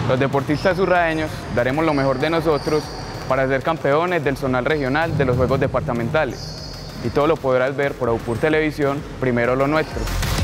Los deportistas urraeños daremos lo mejor de nosotros para ser campeones del zonal regional de los Juegos Departamentales. Y todo lo podrás ver por Aupur Televisión, primero lo nuestro.